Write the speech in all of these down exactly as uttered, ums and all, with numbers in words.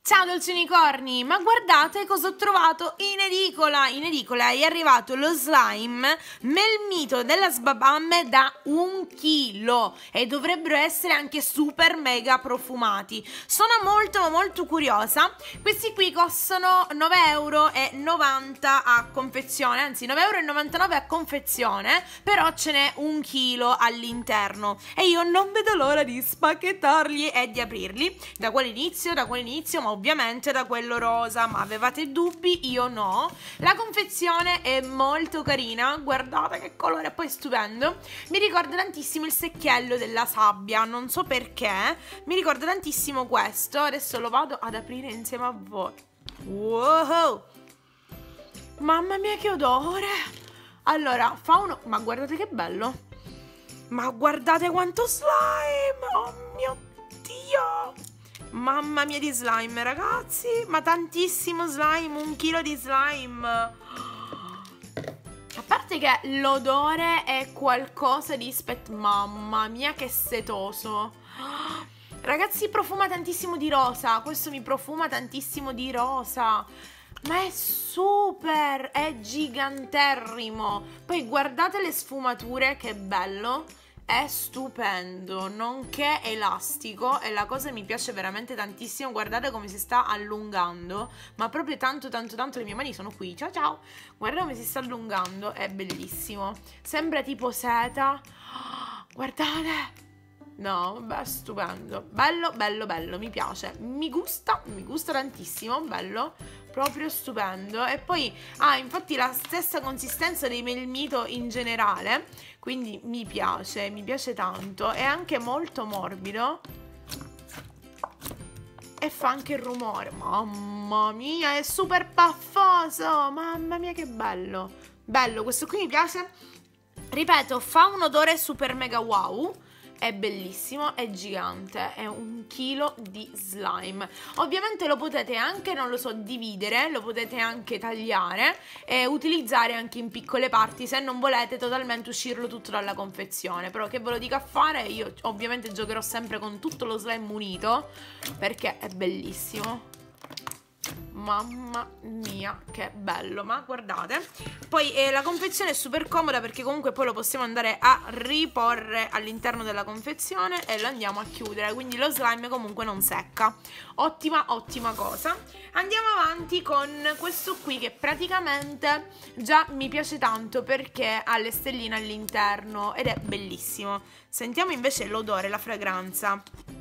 Ciao dolci unicorni, ma guardate cosa ho trovato in edicola. In edicola è arrivato lo slime Melmito della Sbabam da un chilo e dovrebbero essere anche super mega profumati. Sono molto ma molto curiosa. Questi qui costano nove e novanta euro a confezione, anzi nove e novantanove euro a confezione, però ce n'è un chilo all'interno e io non vedo l'ora di spacchettarli e di aprirli. Da quale inizio? Da quale inizio? Ma ovviamente da quello rosa, ma avevate dubbi? Io no. La confezione è molto carina, guardate che colore, poi stupendo. Mi ricorda tantissimo il secchiello della sabbia, non so perché, mi ricorda tantissimo questo. Adesso lo vado ad aprire insieme a voi. Wow! Mamma mia che odore! Allora, fa uno... ma guardate che bello! Ma guardate quanto slime! Oh mio Dio! Mamma mia di slime, ragazzi! Ma tantissimo slime, un chilo di slime! A parte che l'odore è qualcosa di spett... Mamma mia che setoso! Ragazzi, profuma tantissimo di rosa. Questo mi profuma tantissimo di rosa. Ma è super! È giganterrimo! Poi guardate le sfumature, che bello! È stupendo, nonché elastico e la cosa mi piace veramente tantissimo. Guardate come si sta allungando, ma proprio tanto tanto tanto. Le mie mani sono qui, ciao ciao. Guardate come si sta allungando, è bellissimo. Sembra tipo seta. Guardate. No, vabbè, stupendo. Bello, bello, bello, mi piace. Mi gusta, mi gusta tantissimo, bello. Proprio stupendo. E poi ha ah, infatti la stessa consistenza dei Melmito in generale, quindi mi piace, mi piace tanto. È anche molto morbido e fa anche il rumore. Mamma mia, è super paffoso. Mamma mia che bello. Bello, questo qui mi piace. Ripeto, fa un odore super mega wow. È bellissimo, è gigante, è un chilo di slime. Ovviamente lo potete anche, non lo so, dividere, lo potete anche tagliare e utilizzare anche in piccole parti se non volete totalmente uscirlo tutto dalla confezione. Però che ve lo dico a fare, io ovviamente giocherò sempre con tutto lo slime unito perché è bellissimo. Mamma mia che bello, ma guardate. Poi eh, la confezione è super comoda perché comunque poi lo possiamo andare a riporre all'interno della confezione e lo andiamo a chiudere, quindi lo slime comunque non secca. Ottima ottima cosa. Andiamo avanti con questo qui che praticamente già mi piace tanto perché ha le stelline all'interno ed è bellissimo. Sentiamo invece l'odore, la fragranza.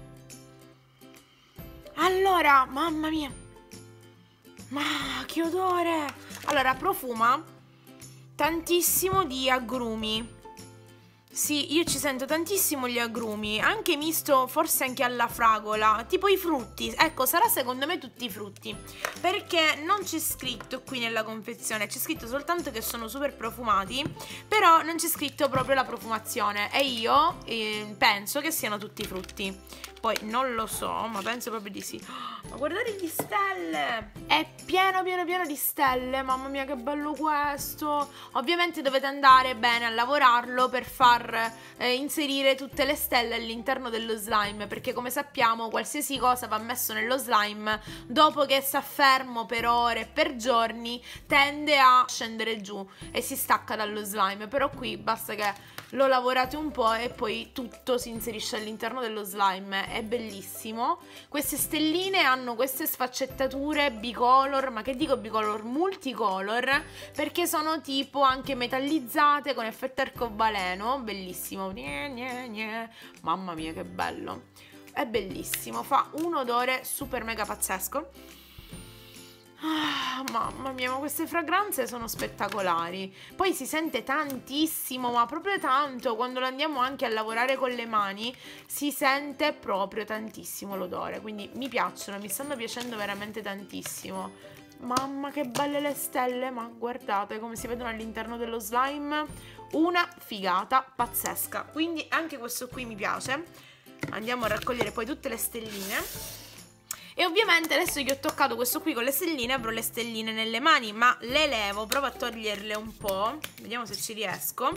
Allora, mamma mia, ma che odore! Allora, profuma tantissimo di agrumi. Sì, io ci sento tantissimo gli agrumi, anche misto forse anche alla fragola, tipo i frutti. Ecco, sarà secondo me tutti i frutti, perché non c'è scritto qui nella confezione, c'è scritto soltanto che sono super profumati, però non c'è scritto proprio la profumazione e io eh, penso che siano tutti i frutti. Poi non lo so, ma penso proprio di sì. Ma guardate gli stelle! È pieno pieno pieno di stelle. Mamma mia che bello questo. Ovviamente dovete andare bene a lavorarlo per far eh, inserire tutte le stelle all'interno dello slime, perché come sappiamo qualsiasi cosa va messo nello slime, dopo che sta fermo per ore, per giorni, tende a scendere giù e si stacca dallo slime. Però qui basta che lo lavorate un po' e poi tutto si inserisce all'interno dello slime. È bellissimo. Queste stelline hanno queste sfaccettature bicolor, ma che dico bicolor, multicolor, perché sono tipo anche metallizzate con effetto arcobaleno. Bellissimo. Gne, gne, gne. Mamma mia che bello. È bellissimo, fa un odore super mega pazzesco. Ah, mamma mia, ma queste fragranze sono spettacolari. Poi si sente tantissimo, ma proprio tanto. Quando lo andiamo anche a lavorare con le mani si sente proprio tantissimo l'odore. Quindi mi piacciono, mi stanno piacendo veramente tantissimo. Mamma che belle le stelle, ma guardate come si vedono all'interno dello slime. Una figata pazzesca. Quindi anche questo qui mi piace. Andiamo a raccogliere poi tutte le stelline. E ovviamente adesso che ho toccato questo qui con le stelline avrò le stelline nelle mani, ma le levo, provo a toglierle un po', vediamo se ci riesco,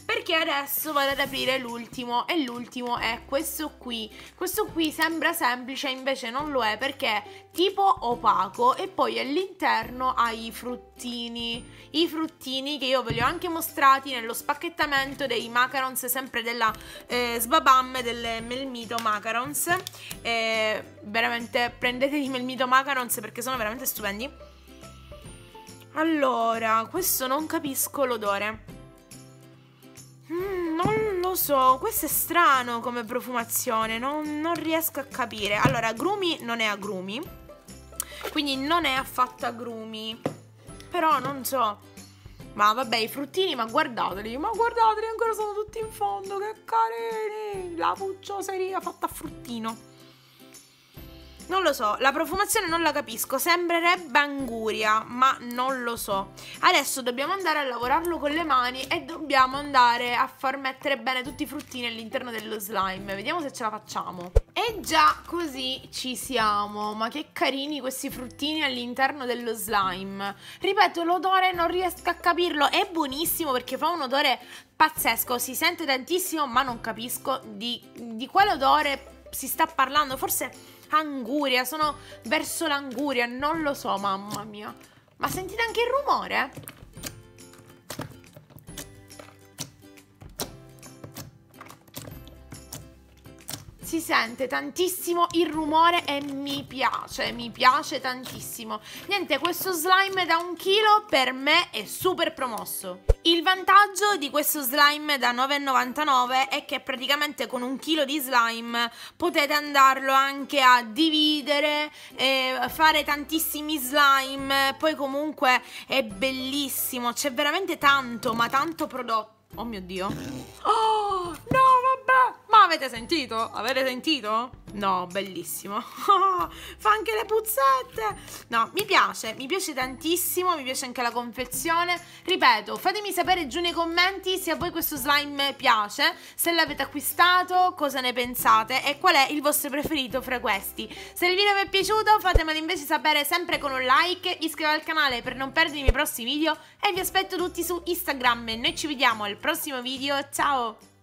perché adesso vado ad aprire l'ultimo e l'ultimo è questo qui. Questo qui sembra semplice, invece non lo è, perché è tipo opaco e poi all'interno ha i fruttini, i fruttini che io ve li ho anche mostrati nello spacchettamento dei macarons, sempre della eh, Sbabam, delle Melmito macarons. Eh, veramente prendetevi Melmito macarons perché sono veramente stupendi. Allora, questo non capisco l'odore. Mm, non lo so, questo è strano come profumazione, non, non riesco a capire. Allora, agrumi non è agrumi, quindi non è affatto agrumi, però non so. Ma vabbè, i fruttini, ma guardateli, ma guardateli, ancora sono tutti in fondo, che carini. La puccioseria fatta a fruttino. Non lo so, la profumazione non la capisco, sembrerebbe anguria, ma non lo so. Adesso dobbiamo andare a lavorarlo con le mani e dobbiamo andare a far mettere bene tutti i fruttini all'interno dello slime. Vediamo se ce la facciamo. E già così ci siamo, ma che carini questi fruttini all'interno dello slime. Ripeto, l'odore non riesco a capirlo, è buonissimo perché fa un odore pazzesco, si sente tantissimo, ma non capisco di, di quale odore si sta parlando, forse anguria, sono verso l'anguria, non lo so, mamma mia. Ma sentite anche il rumore? Si sente tantissimo il rumore e mi piace, mi piace tantissimo. Niente, questo slime da un chilo per me è super promosso. Il vantaggio di questo slime da nove e novantanove è che praticamente con un chilo di slime potete andarlo anche a dividere, eh, fare tantissimi slime, poi comunque è bellissimo, c'è veramente tanto, ma tanto prodotto. Oh mio Dio. Oh, no, vabbè. Ma avete sentito? Avete sentito? No, bellissimo. Fa anche le puzzette. No, mi piace, mi piace tantissimo, mi piace anche la confezione. Ripeto, fatemi sapere giù nei commenti se a voi questo slime piace, se l'avete acquistato, cosa ne pensate e qual è il vostro preferito fra questi. Se il video vi è piaciuto fatemelo invece sapere sempre con un like, iscrivetevi al canale per non perdere i miei prossimi video e vi aspetto tutti su Instagram e noi ci vediamo al prossimo video. Ciao!